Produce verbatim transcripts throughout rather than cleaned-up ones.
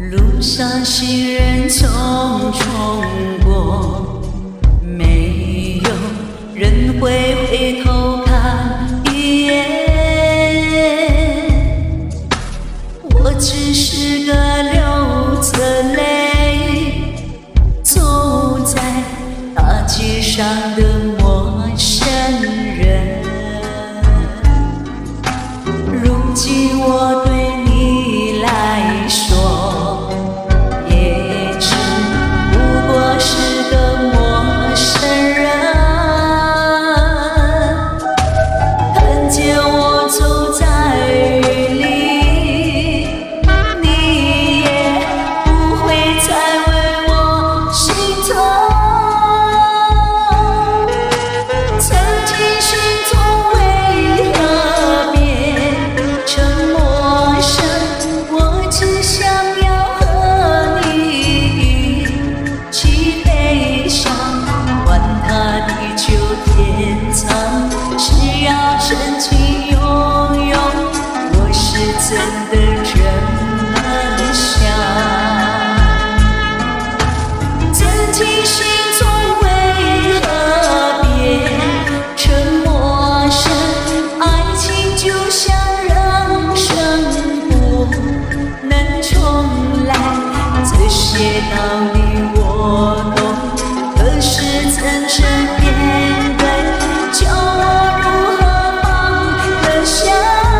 路上行人匆匆过，没有人会回头看一眼。我只是个流着泪走在大街上的陌生人。如今我对你来说，也只不过是个陌生人。看见我走在雨里，你也不会再为我心痛。曾经心痛为何变成陌生？我只想要和你一起悲伤，管他地久天长，只要深情拥有，我是真的这么想。曾经心痛为何变成陌生？爱情就像人生不能重来，这些道理我懂，可是曾身面对，叫我如何放得下？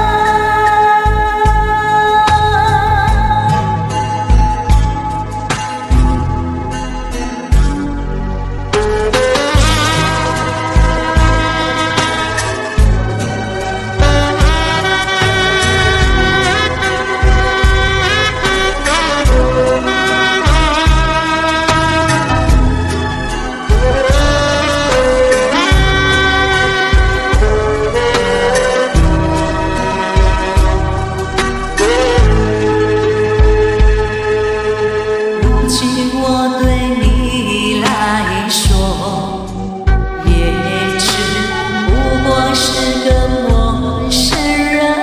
如今我对你来说，也只不过是个陌生人。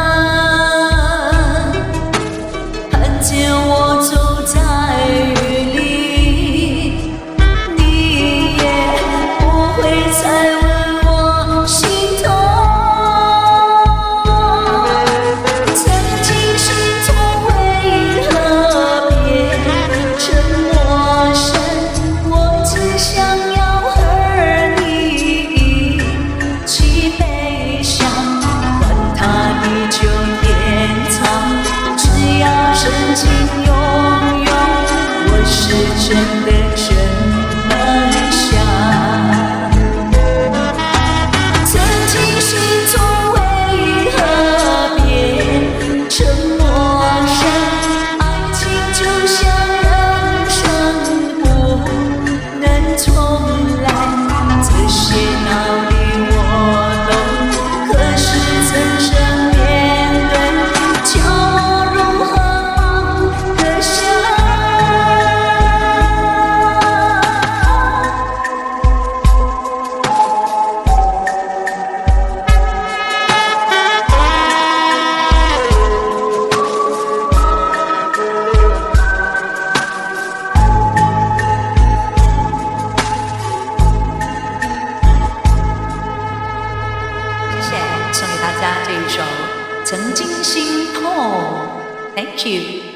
看见我走在雨里，你也不会再问我心痛。曾经心痛为何变成陌生？我只想要和你一起悲伤，管他地久天长，只要深情拥有，我是真的这么想。曾经心痛为何变成陌生？爱情就像人生不能重来，这些道理我懂，可是曾身面对，叫我如何放得下？谢谢，送给大家这一首《曾经心痛》，Thank you。